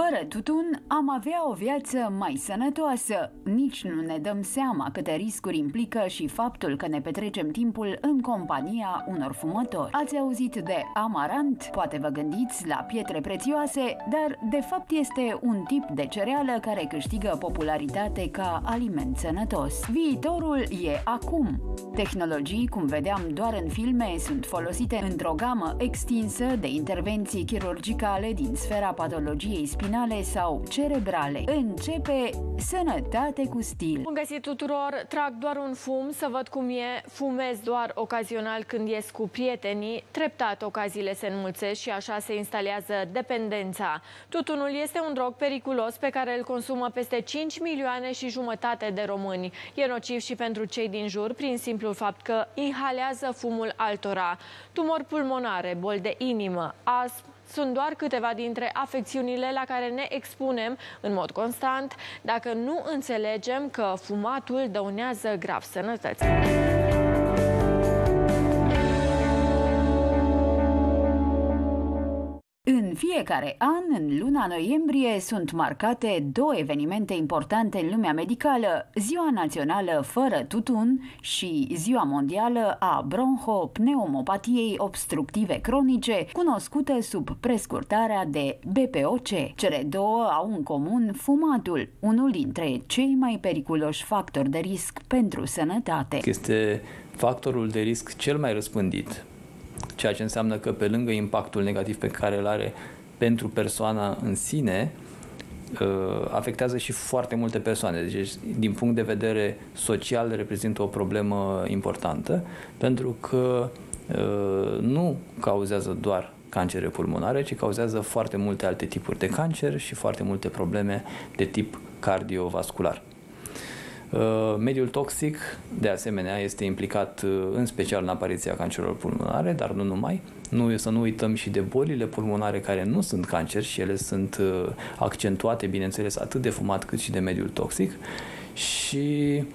Fără tutun am avea o viață mai sănătoasă. Nici nu ne dăm seama câte riscuri implică și faptul că ne petrecem timpul în compania unor fumători. Ați auzit de amarant? Poate vă gândiți la pietre prețioase, dar de fapt este un tip de cereală care câștigă popularitate ca aliment sănătos. Viitorul e acum. Tehnologii, cum vedeam doar în filme, sunt folosite într-o gamă extinsă de intervenții chirurgicale din sfera patologiei spinale sau cerebrale. Începe Sănătate cu stil. Bun găsit tuturor! Trag doar un fum să văd cum e, fumez doar ocazional când ies cu prietenii, treptat ocaziile se înmulțesc și așa se instalează dependența. Tutunul este un drog periculos pe care îl consumă peste 5 milioane și jumătate de români. E nociv și pentru cei din jur prin simplul fapt că inhalează fumul altora. Tumori pulmonare, boli de inimă, astm, sunt doar câteva dintre afecțiunile la care ne expunem în mod constant dacă nu înțelegem că fumatul dăunează grav sănătății. În fiecare an, în luna noiembrie, sunt marcate două evenimente importante în lumea medicală, Ziua Națională Fără Tutun și Ziua Mondială a Bronhopneumopatiei obstructive cronice, cunoscută sub prescurtarea de BPOC. Cele două au în comun fumatul, unul dintre cei mai periculoși factori de risc pentru sănătate. Este factorul de risc cel mai răspândit, ceea ce înseamnă că pe lângă impactul negativ pe care îl are pentru persoana în sine, afectează și foarte multe persoane. Deci, din punct de vedere social, reprezintă o problemă importantă, pentru că nu cauzează doar cancere pulmonare, ci cauzează foarte multe alte tipuri de cancer și foarte multe probleme de tip cardiovascular. Mediul toxic, de asemenea, este implicat în special în apariția cancerelor pulmonare, dar nu numai. Să nu uităm și de bolile pulmonare care nu sunt cancer și ele sunt accentuate, bineînțeles, atât de fumat cât și de mediul toxic. Și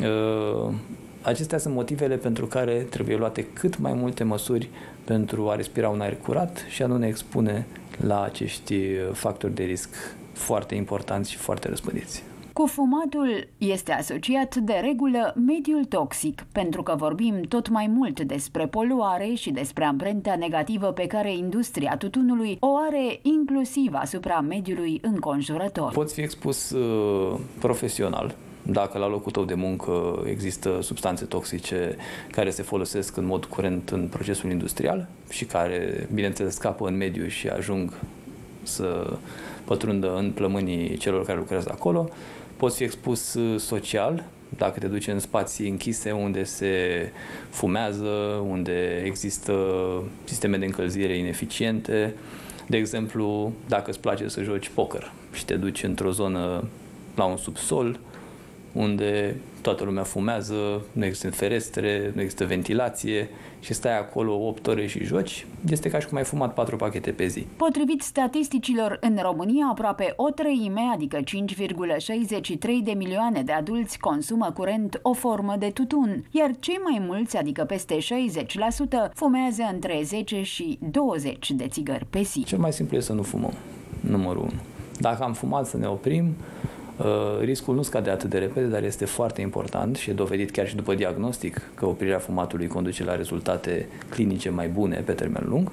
acestea sunt motivele pentru care trebuie luate cât mai multe măsuri pentru a respira un aer curat și a nu ne expune la acești factori de risc foarte importanți și foarte răspândiți. Cu fumatul este asociat de regulă mediul toxic, pentru că vorbim tot mai mult despre poluare și despre amprenta negativă pe care industria tutunului o are inclusiv asupra mediului înconjurător. Poți fi expus profesional, dacă la locul tău de muncă există substanțe toxice care se folosesc în mod curent în procesul industrial și care, bineînțeles, scapă în mediu și ajung să pătrundă în plămânii celor care lucrează acolo. Poți fi expus social, dacă te duci în spații închise unde se fumează, unde există sisteme de încălzire ineficiente. De exemplu, dacă îți place să joci poker și te duci într-o zonă la un subsol unde toată lumea fumează, nu există ferestre, nu există ventilație și stai acolo 8 ore și joci, este ca și cum ai fumat 4 pachete pe zi. Potrivit statisticilor, în România aproape o treime, adică 5,63 de milioane de adulți consumă curent o formă de tutun, iar cei mai mulți, adică peste 60%, fumează între 10 și 20 de țigări pe zi. Cel mai simplu este să nu fumăm, numărul 1. Dacă am fumat, să ne oprim. Riscul nu scade atât de repede, dar este foarte important și e dovedit chiar și după diagnostic că oprirea fumatului conduce la rezultate clinice mai bune pe termen lung.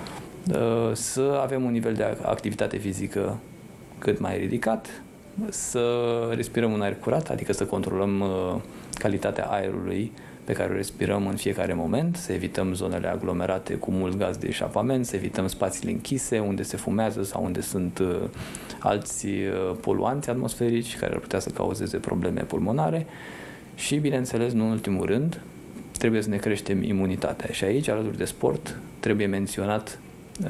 Să avem un nivel de activitate fizică cât mai ridicat, să respirăm un aer curat, adică să controlăm calitatea aerului pe care o respirăm în fiecare moment, să evităm zonele aglomerate cu mult gaz de eșapament, să evităm spațiile închise unde se fumează sau unde sunt alți poluanți atmosferici care ar putea să cauzeze probleme pulmonare și, bineînțeles, nu în ultimul rând, trebuie să ne creștem imunitatea. Și aici, alături de sport, trebuie menționat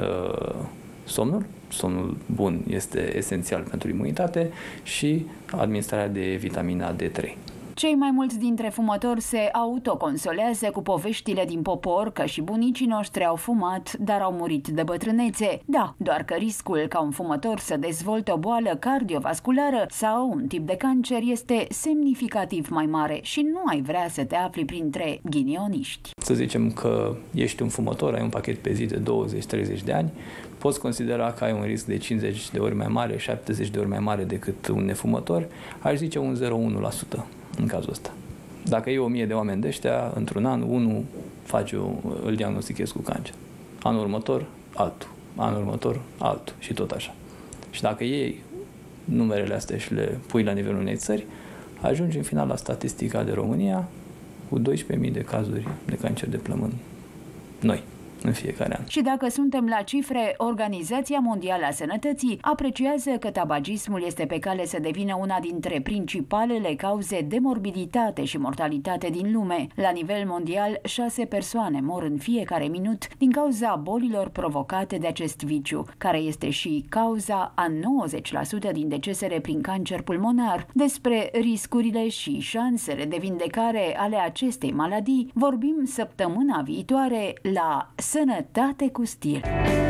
somnul. Somnul bun este esențial pentru imunitate și administrarea de vitamina D3. Cei mai mulți dintre fumători se autoconsolează cu poveștile din popor că și bunicii noștri au fumat, dar au murit de bătrânețe. Da, doar că riscul ca un fumător să dezvolte o boală cardiovasculară sau un tip de cancer este semnificativ mai mare și nu ai vrea să te afli printre ghinioniști. Să zicem că ești un fumător, ai un pachet pe zi de 20-30 de ani, poți considera că ai un risc de 50 de ori mai mare, 70 de ori mai mare decât un nefumător, aș zice un 0,1% în cazul ăsta. Dacă e 1000 de oameni de ăștia, într-un an, unul îl diagnostichez cu cancer. Anul următor, altul. Anul următor, altul. Și tot așa. Și dacă iei numerele astea și le pui la nivelul unei țări, ajungi în final la statistica de România cu 12.000 de cazuri de cancer de plămân noi în fiecare an. Și dacă suntem la cifre, Organizația Mondială a Sănătății apreciază că tabagismul este pe cale să devină una dintre principalele cauze de morbiditate și mortalitate din lume. La nivel mondial, 6 persoane mor în fiecare minut din cauza bolilor provocate de acest viciu, care este și cauza a 90% din decesele prin cancer pulmonar. Despre riscurile și șansele de vindecare ale acestei maladii vorbim săptămâna viitoare la Sănătate cu stil.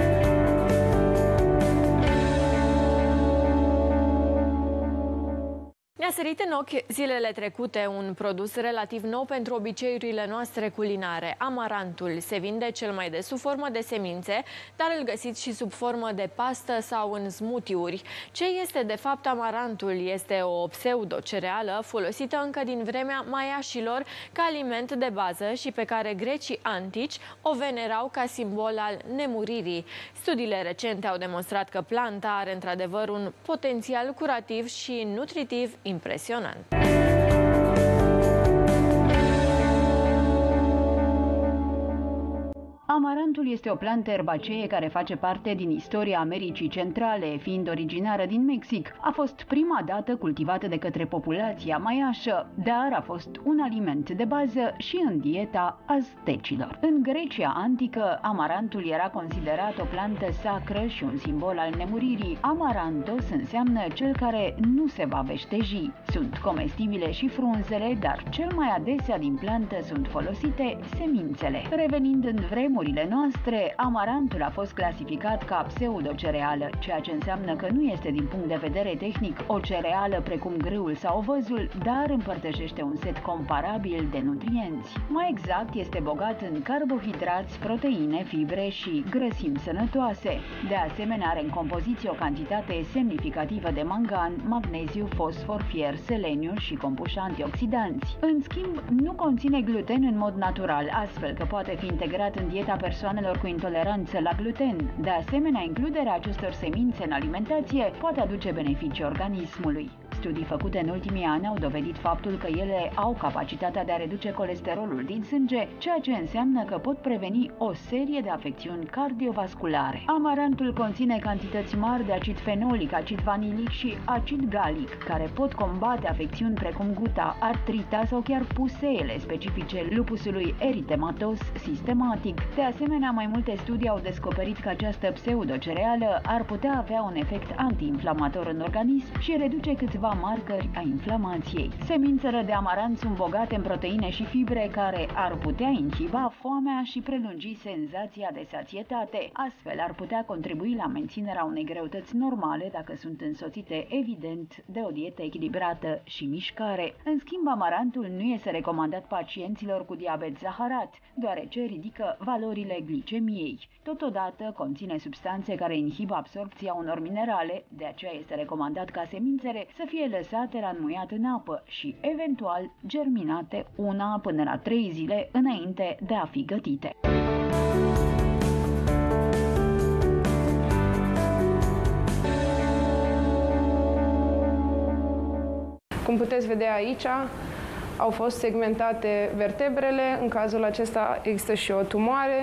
Ne-a sărit în ochi zilele trecute un produs relativ nou pentru obiceiurile noastre culinare. Amarantul se vinde cel mai des sub formă de semințe, dar îl găsiți și sub formă de pastă sau în smoothie-uri. Ce este de fapt amarantul? Este o pseudo-cereală folosită încă din vremea maiașilor ca aliment de bază și pe care grecii antici o venerau ca simbol al nemuririi. Studiile recente au demonstrat că planta are într-adevăr un potențial curativ și nutritiv impresionant. Amarantul este o plantă erbacee care face parte din istoria Americii Centrale, fiind originară din Mexic. A fost prima dată cultivată de către populația maiașă, dar a fost un aliment de bază și în dieta aztecilor. În Grecia antică, amarantul era considerat o plantă sacră și un simbol al nemuririi. Amarantos înseamnă cel care nu se va veșteji. Sunt comestibile și frunzele, dar cel mai adesea din plantă sunt folosite semințele. Revenind în vremurile noastre, amarantul a fost clasificat ca pseudocereală, ceea ce înseamnă că nu este din punct de vedere tehnic o cereală precum grâul sau ovăzul, dar împărtășește un set comparabil de nutrienți. Mai exact, este bogat în carbohidrați, proteine, fibre și grăsimi sănătoase. De asemenea, are în compoziție o cantitate semnificativă de mangan, magneziu, fosfor, fier, seleniu și compuși antioxidanți. În schimb, nu conține gluten în mod natural, astfel că poate fi integrat în dieta persoanelor cu intoleranță la gluten. De asemenea, includerea acestor semințe în alimentație poate aduce beneficii organismului. Studii făcute în ultimii ani au dovedit faptul că ele au capacitatea de a reduce colesterolul din sânge, ceea ce înseamnă că pot preveni o serie de afecțiuni cardiovasculare. Amarantul conține cantități mari de acid fenolic, acid vanilic și acid galic, care pot combate afecțiuni precum guta, artrita sau chiar puseele specifice lupusului eritematos sistematic. De asemenea, mai multe studii au descoperit că această pseudocereală ar putea avea un efect antiinflamator în organism și reduce câțiva marcări a inflamației. Semințele de amarant sunt bogate în proteine și fibre care ar putea inhiba foamea și prelungi senzația de sațietate. Astfel, ar putea contribui la menținerea unei greutăți normale dacă sunt însoțite, evident, de o dietă echilibrată și mișcare. În schimb, amarantul nu este recomandat pacienților cu diabet zaharat, deoarece ridică valorile glicemiei. Totodată, conține substanțe care inhibă absorbția unor minerale, de aceea este recomandat ca semințele să fie lăsate la înmuiat în apă și, eventual, germinate 1 până la 3 zile înainte de a fi gătite. Cum puteți vedea aici, au fost segmentate vertebrele. În cazul acesta există și o tumoare.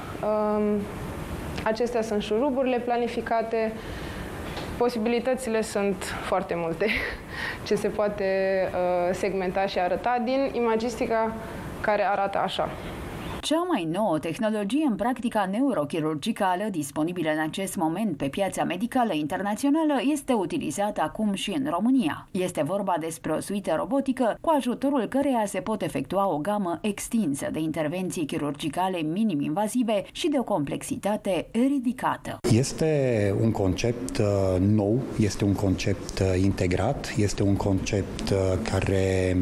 Acestea sunt șuruburile planificate. Posibilitățile sunt foarte multe ce se poate segmenta și arăta din imagistica care arată așa. Cea mai nouă tehnologie în practica neurochirurgicală disponibilă în acest moment pe piața medicală internațională este utilizată acum și în România. Este vorba despre o suită robotică cu ajutorul căreia se pot efectua o gamă extinsă de intervenții chirurgicale minim-invazive și de o complexitate ridicată. Este un concept nou, este un concept integrat, este un concept care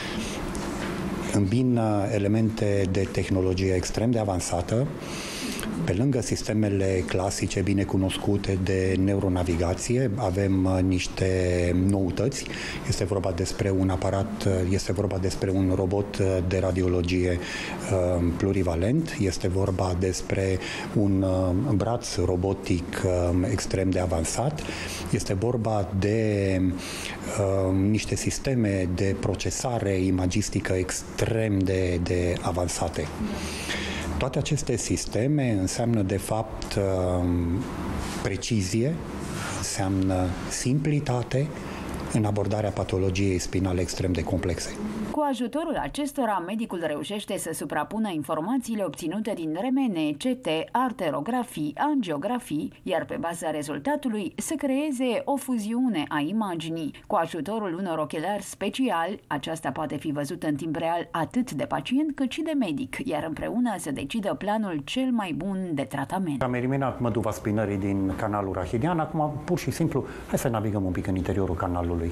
îmbină elemente de tehnologie extrem de avansată, pe lângă sistemele clasice bine cunoscute de neuronavigație, avem niște noutăți. Este vorba despre un aparat, este vorba despre un robot de radiologie plurivalent, este vorba despre un braț robotic extrem de avansat, este vorba de niște sisteme de procesare imagistică extrem de avansate. Toate aceste sisteme înseamnă, de fapt, precizie, înseamnă simplitate în abordarea patologiei spinale extrem de complexe. Cu ajutorul acestora, medicul reușește să suprapună informațiile obținute din remene, CT, arterografii, angiografii, iar pe baza rezultatului să creeze o fuziune a imaginii. Cu ajutorul unor ochelari speciali, aceasta poate fi văzută în timp real atât de pacient cât și de medic, iar împreună să decidă planul cel mai bun de tratament. Am eliminat măduva spinării din canalul rachidian, acum pur și simplu hai să navigăm un pic în interiorul canalului.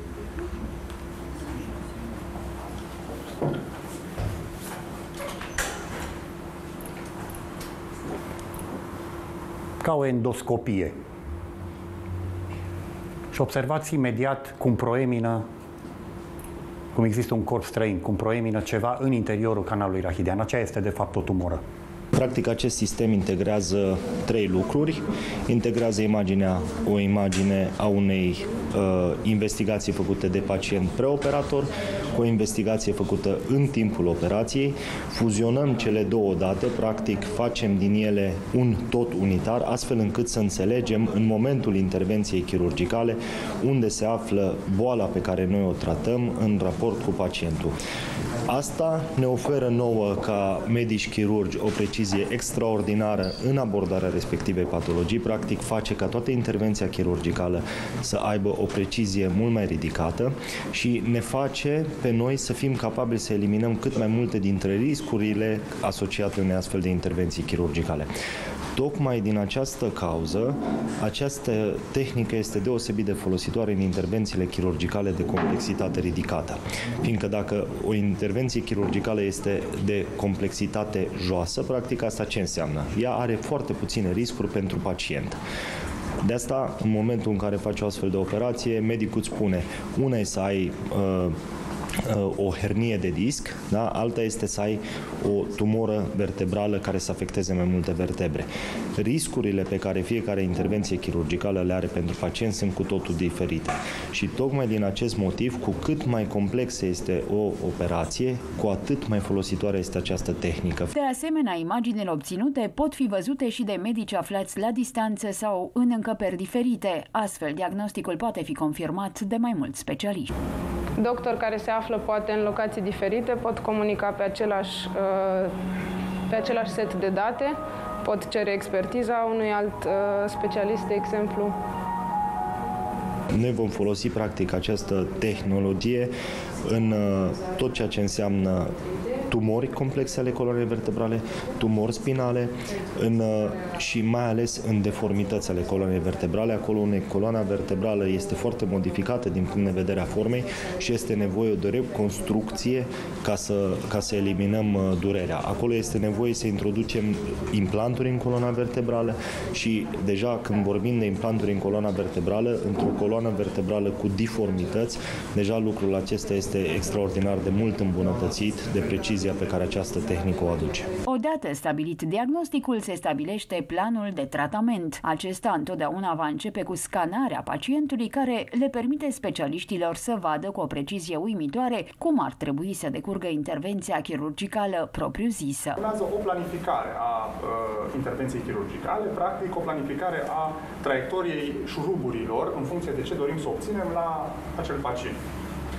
Ca o endoscopie. Și observați imediat cum proemină, cum există un corp străin, cum proemină ceva în interiorul canalului rachidian. Aceea este de fapt o tumoră. Practic, acest sistem integrează 3 lucruri. Integrează o imagine a unei investigații făcute de pacient preoperator cu o investigație făcută în timpul operației. Fuzionăm cele două date, practic facem din ele un tot unitar, astfel încât să înțelegem în momentul intervenției chirurgicale unde se află boala pe care noi o tratăm în raport cu pacientul. Asta ne oferă nouă, ca medici chirurgi, o precizie extraordinară în abordarea respectivei patologii. Practic face ca toată intervenția chirurgicală să aibă o precizie mult mai ridicată și ne face pe noi să fim capabili să eliminăm cât mai multe dintre riscurile asociate unei astfel de intervenții chirurgicale. Tocmai din această cauză, această tehnică este deosebit de folositoare în intervențiile chirurgicale de complexitate ridicată. Fiindcă dacă o intervenție chirurgicală este de complexitate joasă, practic asta ce înseamnă? Ea are foarte puține riscuri pentru pacient. De asta, în momentul în care faci o astfel de operație, medicul îți spune, una e să ai o hernie de disc, da? Alta este să ai o tumoră vertebrală care să afecteze mai multe vertebre. Riscurile pe care fiecare intervenție chirurgicală le are pentru pacient sunt cu totul diferite. Și tocmai din acest motiv, cu cât mai complexă este o operație, cu atât mai folositoare este această tehnică. De asemenea, imaginile obținute pot fi văzute și de medici aflați la distanță sau în încăperi diferite. Astfel, diagnosticul poate fi confirmat de mai mulți specialiști. Doctori care se află poate în locații diferite pot comunica pe același set de date, pot cere expertiza unui alt specialist, de exemplu. Noi vom folosi practic această tehnologie în tot ceea ce înseamnă tumori complexe ale coloanei vertebrale, tumori spinale și mai ales în deformități ale coloanei vertebrale, acolo unde coloana vertebrală este foarte modificată din punct de vedere a formei și este nevoie de o reconstrucție ca să eliminăm durerea. Acolo este nevoie să introducem implanturi în coloana vertebrală și deja când vorbim de implanturi în coloana vertebrală, într-o coloană vertebrală cu deformități, deja lucrul acesta este extraordinar de mult îmbunătățit de precizia pe care această tehnică o aduce. Odată stabilit diagnosticul, se stabilește planul de tratament. Acesta întotdeauna va începe cu scanarea pacientului, care le permite specialiștilor să vadă cu o precizie uimitoare cum ar trebui să decurgă intervenția chirurgicală propriu-zisă. Urmează o planificare a intervenției chirurgicale, practic o planificare a traiectoriei șuruburilor în funcție de ce dorim să obținem la acel pacient.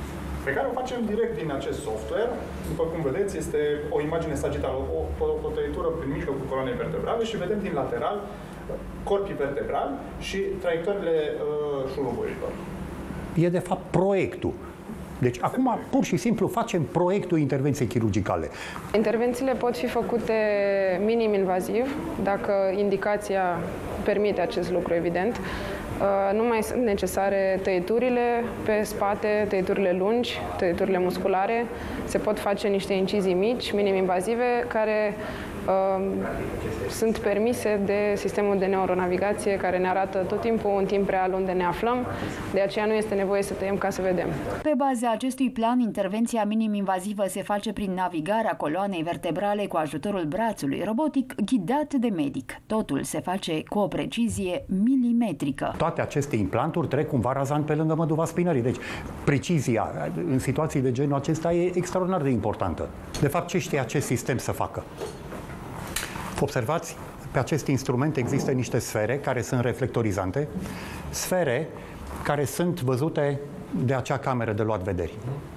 pe care o facem direct din acest software. După cum vedeți, este o imagine sagittală, o tăietură prin mijlocul cu coloanei vertebrale și vedem din lateral corpii vertebrali și traiectoriile șuruburilor. E de fapt proiectul. Deci acum pur și simplu facem proiectul intervenției chirurgicale. Intervențiile pot fi făcute minim-invaziv, dacă indicația permite acest lucru, evident. Nu mai sunt necesare tăieturile pe spate, tăieturile lungi, tăieturile musculare. Se pot face niște incizii mici, minim-invazive, care sunt permise de sistemul de neuronavigație, care ne arată tot timpul în timp real unde ne aflăm. De aceea nu este nevoie să tăiem ca să vedem. Pe baza acestui plan, intervenția minim-invazivă se face prin navigarea coloanei vertebrale cu ajutorul brațului robotic ghidat de medic. Totul se face cu o precizie milimetrică. Toate aceste implanturi trec cumva razant pe lângă măduva spinării. Deci precizia în situații de genul acesta e extraordinar de importantă. De fapt, ce știe acest sistem să facă? Observați, pe acest instrument există niște sfere care sunt reflectorizante, sfere care sunt văzute de acea cameră de luat vederi.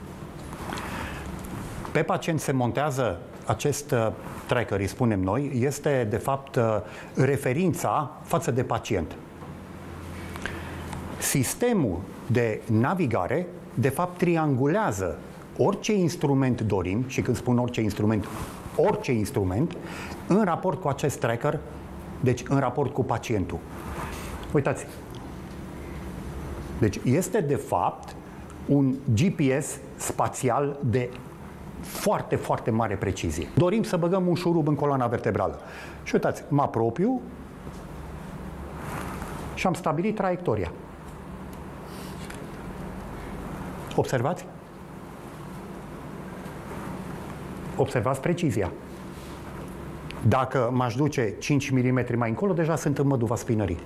Pe pacient se montează acest tracker, îi spunem noi, este de fapt referința față de pacient. Sistemul de navigare de fapt triangulează orice instrument dorim, și când spun orice instrument, în raport cu acest tracker, deci în raport cu pacientul. Uitați. Deci este de fapt un GPS spațial de foarte, foarte mare precizie. Dorim să băgăm un șurub în coloana vertebrală. Și uitați, mă apropiu și am stabilit traiectoria. Observați? Observați precizia. Dacă m-aș duce 5 mm mai încolo, deja sunt în măduva spinării.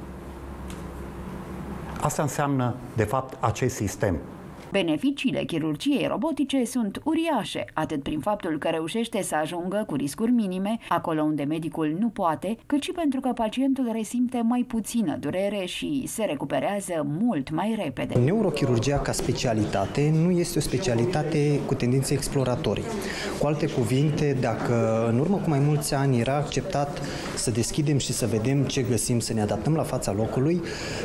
Asta înseamnă, de fapt, acest sistem. Beneficiile chirurgiei robotice sunt uriașe, atât prin faptul că reușește să ajungă cu riscuri minime, acolo unde medicul nu poate, cât și pentru că pacientul resimte mai puțină durere și se recuperează mult mai repede. Neurochirurgia ca specialitate nu este o specialitate cu tendințe exploratorii. Cu alte cuvinte, dacă în urmă cu mai mulți ani era acceptat să deschidem și să vedem ce găsim, să ne adaptăm la fața locului,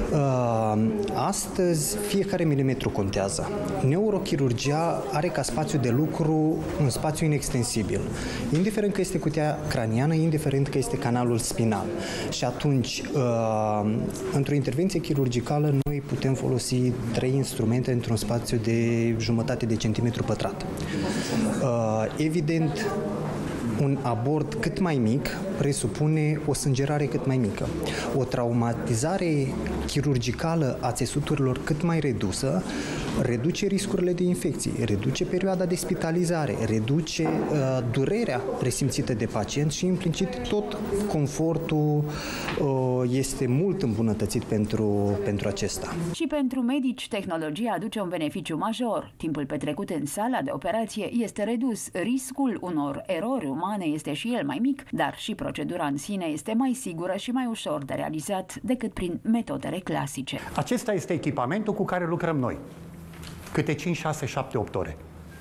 astăzi fiecare milimetru contează. Neurochirurgia are ca spațiu de lucru un spațiu inextensibil, indiferent că este cutia craniană, indiferent că este canalul spinal. Și atunci, într-o intervenție chirurgicală, noi putem folosi 3 instrumente într-un spațiu de jumătate de centimetru pătrat. Evident, un abord cât mai mic presupune o sângerare cât mai mică. O traumatizare chirurgicală a țesuturilor cât mai redusă reduce riscurile de infecții, reduce perioada de spitalizare, reduce durerea resimțită de pacient și implicit tot confortul este mult îmbunătățit pentru acesta. Și pentru medici, tehnologia aduce un beneficiu major. Timpul petrecut în sala de operație este redus, riscul unor erori umane este și el mai mic, dar și procedura în sine este mai sigură și mai ușor de realizat decât prin metodele clasice. Acesta este echipamentul cu care lucrăm noi. Câte 5, 6, 7, 8 ore.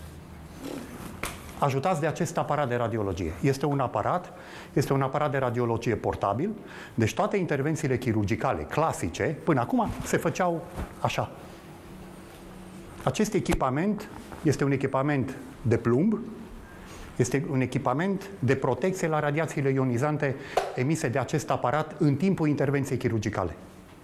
Ajutați de acest aparat de radiologie. Este un aparat de radiologie portabil, deci toate intervențiile chirurgicale clasice, până acum, se făceau așa. Acest echipament este un echipament de plumb, este un echipament de protecție la radiațiile ionizante emise de acest aparat în timpul intervenției chirurgicale.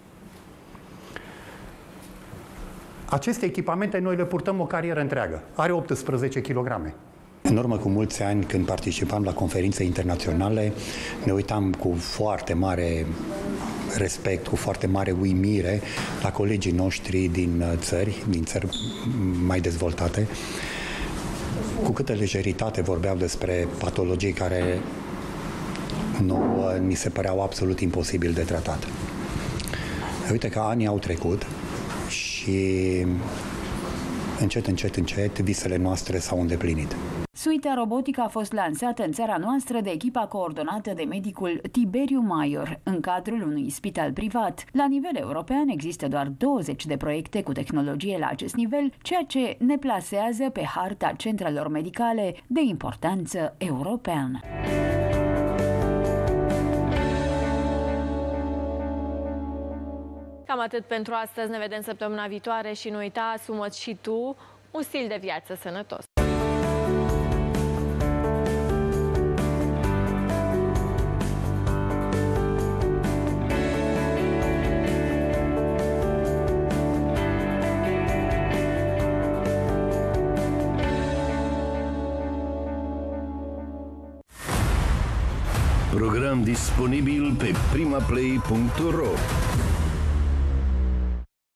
Aceste echipamente noi le purtăm o carieră întreagă. Are 18 kg. În urmă cu mulți ani, când participam la conferințe internaționale, ne uitam cu foarte mare respect, cu foarte mare uimire la colegii noștri din țări mai dezvoltate, cu câtă lejeritate vorbeau despre patologii care mi se păreau absolut imposibil de tratat. Uite că anii au trecut și încet, visele noastre s-au îndeplinit. Suita robotică a fost lansată în țara noastră de echipa coordonată de medicul Tiberiu Maior, în cadrul unui spital privat. La nivel european există doar 20 de proiecte cu tehnologie la acest nivel, ceea ce ne plasează pe harta centrelor medicale de importanță europeană. Cam atât pentru astăzi, ne vedem săptămâna viitoare și nu uita, asumă-ți și tu un stil de viață sănătos. Program disponibil pe primaplay.ro.